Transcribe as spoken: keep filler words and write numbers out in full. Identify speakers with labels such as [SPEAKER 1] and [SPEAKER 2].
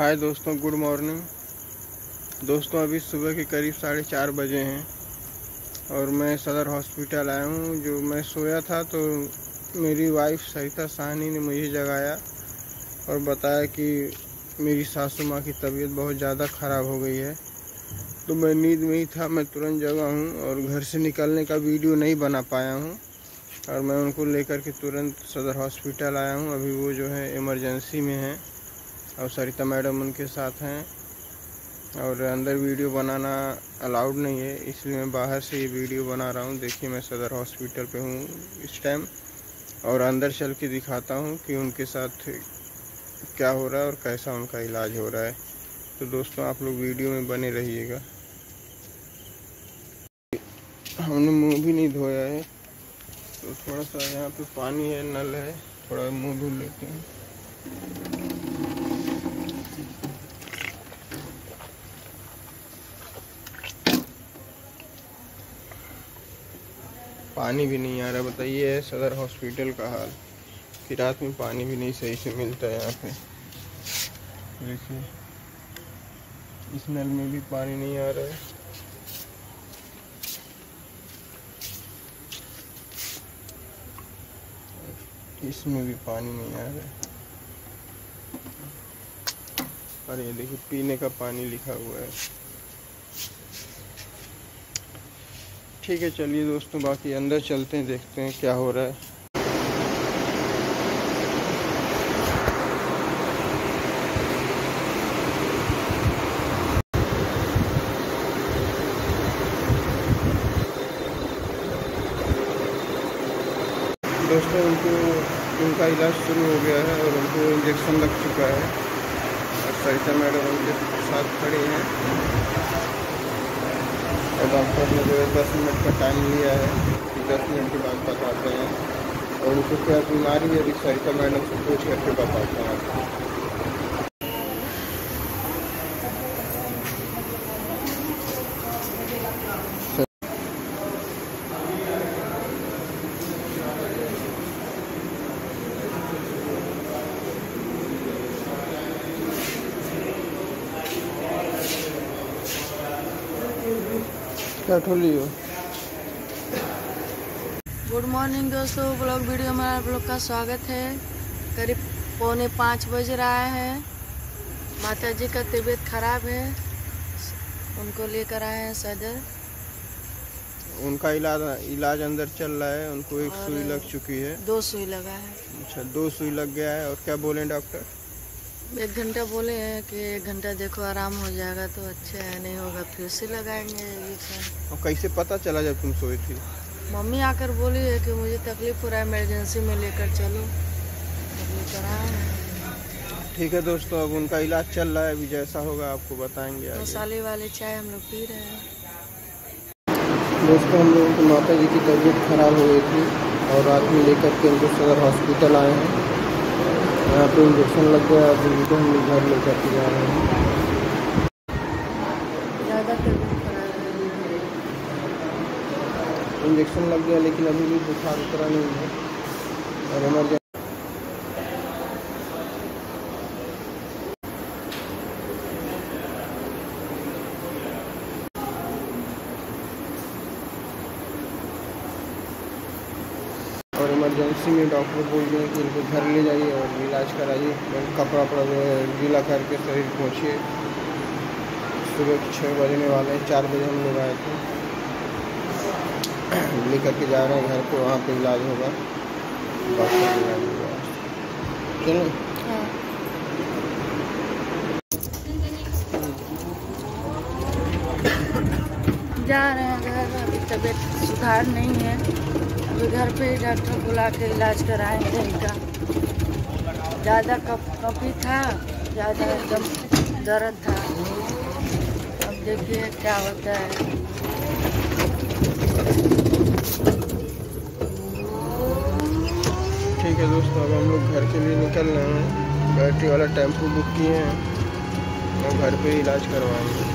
[SPEAKER 1] हाय दोस्तों, good morning दोस्तों। अभी सुबह के करीब साढ़े चार बजे हैं और मैं सदर हॉस्पिटल आया हूँ। जो मैं सोया था तो मेरी वाइफ सरिता साहनी ने मुझे जगाया और बताया कि मेरी सासू माँ की तबीयत बहुत ज़्यादा ख़राब हो गई है। तो मैं नींद में ही था, मैं तुरंत जगा हूँ और घर से निकलने का वीडियो नहीं बना पाया हूँ और मैं उनको लेकर के तुरंत सदर हॉस्पिटल आया हूँ। अभी वो जो है इमरजेंसी में हैं और सरिता मैडम उनके साथ हैं और अंदर वीडियो बनाना अलाउड नहीं है, इसलिए मैं बाहर से ये वीडियो बना रहा हूँ। देखिए, मैं सदर हॉस्पिटल पे हूँ इस टाइम और अंदर चल के दिखाता हूँ कि उनके साथ क्या हो रहा है और कैसा उनका इलाज हो रहा है। तो दोस्तों, आप लोग वीडियो में बने रहिएगा। हमने मुंह भी नहीं धोया है तो थोड़ा सा यहाँ पे पानी है, नल है, थोड़ा मुंह धो लेते हैं। पानी भी नहीं आ रहा, बताइए। है सदर हॉस्पिटल का हाल कि रात में पानी भी नहीं सही से मिलता है यहाँ पे। देखिए, इस नल में भी पानी नहीं आ रहा है। इसमें भी पानी नहीं आ रहा है। और ये देखिए, पीने का पानी लिखा हुआ है। ठीक है, चलिए दोस्तों, बाकी अंदर चलते हैं, देखते हैं क्या हो रहा है। दोस्तों, उनको उनका इलाज शुरू हो गया है और उनको इंजेक्शन लग चुका है और सरिता मैडम उनके साथ खड़ी हैं और डॉक्टर ने जो है दस मिनट का टाइम लिया है कि दस मिनट के बाद बताते हैं और उनको क्या बीमारी है अभी सरिता मैडम से पूछ करके बताते हैं। क्या ठोली हो?
[SPEAKER 2] गुड मॉर्निंग दोस्तों, ब्लॉग वीडियो में आप लोग का स्वागत है। करीब पौने पाँच बज रहा है। माता जी का तबीयत खराब है, उनको लेकर आए हैं सदर।
[SPEAKER 1] उनका इलाज इलाज अंदर चल रहा है। उनको एक सुई लग चुकी है।
[SPEAKER 2] दो सुई लगा है।
[SPEAKER 1] अच्छा, दो सुई लग गया है। और क्या बोले डॉक्टर?
[SPEAKER 2] एक घंटा बोले हैं कि एक घंटा देखो आराम हो जाएगा तो अच्छा है, नहीं होगा फिर से लगाएंगे इंजेक्शन।
[SPEAKER 1] और कैसे पता चला जब तुम सोई थी?
[SPEAKER 2] मम्मी आकर बोली है कि मुझे तकलीफ हो रहा है, इमरजेंसी में लेकर चलो, लेकर आए हैं।
[SPEAKER 1] ठीक है दोस्तों, अब उनका इलाज चल रहा है, अभी जैसा होगा आपको बताएंगे आगे।
[SPEAKER 2] मसाले वाले चाय हम लोग पी रहे हैं।
[SPEAKER 1] दोस्तों, हम लोगों की माता जी की तबीयत खराब हो गई थी और रात में लेकर के उनको सदर हॉस्पिटल आए हैं। यहाँ पे इंजेक्शन लग गया और उनको हम घर लेकर के जा रहे हैं।
[SPEAKER 2] ज़्यादा तबीयत खराब है।
[SPEAKER 1] इंजेक्शन लग गया लेकिन अभी भी बुखार उतरा नहीं है और इमरजेंसी और इमरजेंसी में डॉक्टर बोल रहे हैं कि इनको घर ले जाइए और इलाज कराइए। कपड़ा वपड़ा जो है गीला करके शरीर पहुँचिए। सुबह छः बजने वाले हैं, चार बजे हम लोग आए थे, लेकर के जा रहे हैं घर पे। वहाँ पे इलाज होगा, डॉक्टर का इलाज होगा। चलो,
[SPEAKER 2] हाँ। जा रहे हैं घर। अभी तबीयत सुधार नहीं है, अभी घर पे ही डॉक्टर बुला के इलाज कराएंगे इनका। ज़्यादा कफ कफी था, ज़्यादा एकदम दर्द था। अब देखिए क्या होता है।
[SPEAKER 1] ठीक है दोस्तों, अब हम लोग घर के लिए निकल रहे हैं। बैटरी वाला टेम्पो बुक किए हैं और घर पे इलाज करवाएंगे।